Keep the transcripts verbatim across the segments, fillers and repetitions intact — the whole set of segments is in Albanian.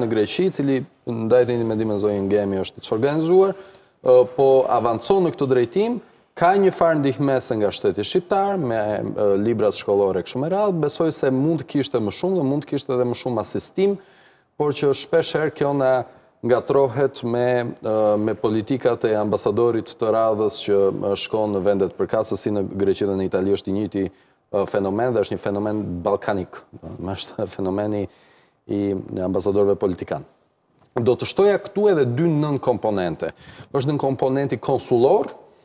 në Greqi, cili ndaj të një mendim e zonjën Ngemi është të organizuar, po avancon në këtë drejtim, ka një farë ndihmese nga shteti shqiptar, me librat shkollore kështu me radhë, besoj se mund të kishte më shumë dhe mund të kishte edhe më shumë asistim, por që shpesh herë kjo na ngatrohet me, me politikat e ambasadorit të radhës që shkon në vendet përkatëse, si në Greqi dhe në Itali është i njëjti fenomen dhe është një fenomen balkanik, është fenomeni i ambasadorëve politikanë. Do të shtoja këtu edhe dy nën komponente. Është nën komponenti konsulor,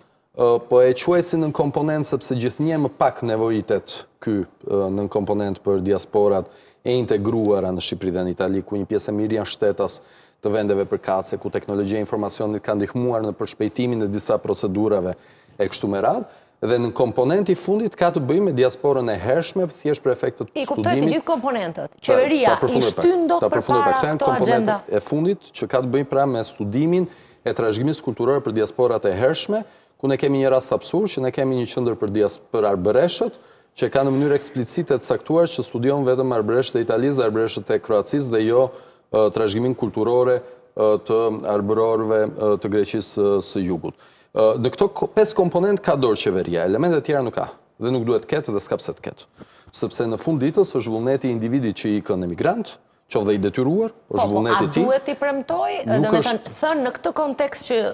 po e quaj si nën komponent sepse gjithnjë më pak nevojitet ky nën komponent për diasporat e integruara në Shqipëri dhe në Itali, ku një pjesë e mirë janë shtetas të vendeve përkatëse, ku teknologjia e informacionit ka ndihmuar në përshpejtimin e disa procedurave e kështu me radhë. Dhe në komponenti fundit ka të bëjë me diasporën e hershme, thjesht për efektet studimit. I kuptoj të gjithë komponentët. Qeveria i shtyn dot përpara këto agenda. E fundit që ka të bëjë pra me studimin e trashëgimisë kulturore për diasporat e hershme, ku ne kemi një rast absurd që ne kemi një qendër për diaspor arbëreshët, që ka në mënyrë eksplicite të caktuar që studion vetëm arbëreshët e Italisë dhe arbëreshët e Kroacisë dhe jo trashëgimin kulturore të arbërorëve të Greqisë së Jugut. Në këto pesë komponent ka dorë qeveria, elementet tjera nuk ka, dhe nuk duhet ketë dhe s'ka pse të ketë. Sepse në fund ditës është vullneti i individit që i ikën emigrant, qoftë dhe i detyruar, është vullneti i tij. A duhet i premtoj? Do të thënë në këtë kontekst që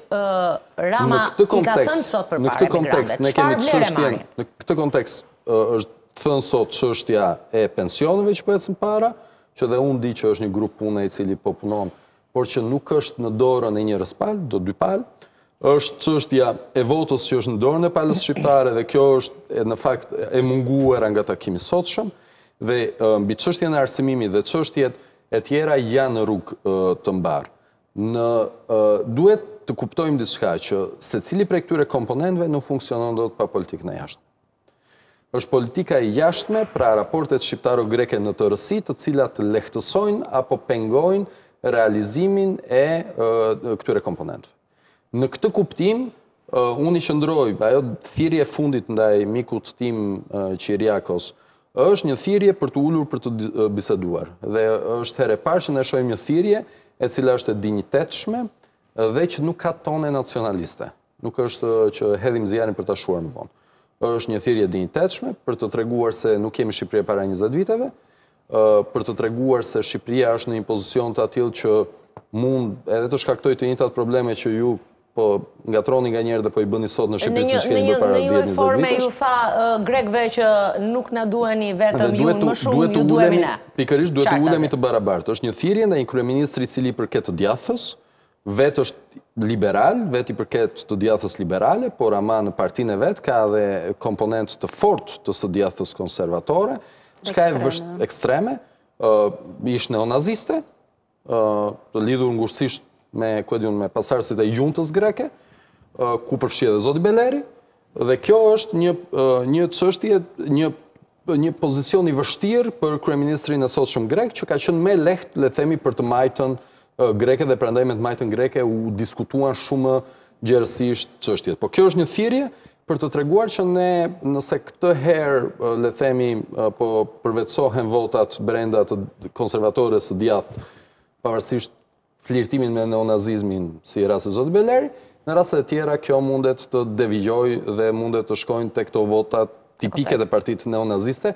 Rama i ka thënë sot përpara emigrantëve. Çfarë vlerë marrin? Në këtë kontekst është thënë sot çështja e pensioneve që po ecën para, që dhe unë di që është një grup pune i cili po punon, por që nuk është në dorën e një palë, do dy palë. Është çështja e votës që është në dorën e palës shqiptare dhe kjo është në fakt e munguara nga takimi i sotshëm dhe mbi çështjen e arsimimit dhe çështjet e tjera janë në rrugë të mbarë. Në duhet të kuptojmë diçka që secili prej këtyre komponentëve nuk funksionon dot pa politikën e jashtme. Është politika e jashtme, pra raportet shqiptaro-greke në të rësi, të cilat lehtësojnë apo pengojnë realizimin e këtyre komponentëve. Në këtë kuptim, unë i qëndroj, ajo thirrje fundit ndaj mikut tim Qiriakos, është një thirrje për të ulur për të biseduar. Dhe është herë e parë që ne shohim një thirrje e cila është e dinjitetshme dhe që nuk ka tone nacionaliste. Nuk është që hedhim zjarrin për ta shuar më vonë. Është një thirrje e dinjitetshme për të treguar se nuk kemi Shqipëri para njëzet viteve, për të treguar se Shqipëria është në një pozicion të atill që mund edhe të shkaktoj të njëjtat probleme që ju po ngatroni nga njerë dhe po i bëni sot në Shqipëri si që keni bërë para dhjetë njëzet vitesh. Në një forme ju tha grekve që nuk na duheni vetëm ju më shumë, ju duhemi ne. Pikërisht duhet të ulemi të barabartë. Është një thirrje ndaj një kryeministri i cili i përket të djathës, vetë është liberal, vetë i përket të djathës liberale, por ama në partinë e vet ka edhe komponent të fortë të së djathës konservatore, çka e vësht ekstreme, ish neonaziste, lidhur ngushësisht me, me pasardhësit e juntës greke, ku përfshi edhe Zoti Beleri, dhe kjo është një, një çështje, një, një pozicion i vështirë për kryeministrin e sotshëm grek, që ka qenë më lehtë, le të themi, për të majtën greke dhe prandaj me të majtën greke u diskutuan shumë gjerësisht çështjet. Po kjo është një thirrje për të treguar që ne, nëse këtë herë, le të themi, po përvetësohen votat brenda të konservatorëve së djathtë, pavarësisht flirtimin me neonazizmin si rasti i Zotit Beleri, në raste të tjera kjo mundet të devijojë dhe mundet të shkojnë tek këto vota tipike të partitë neonaziste,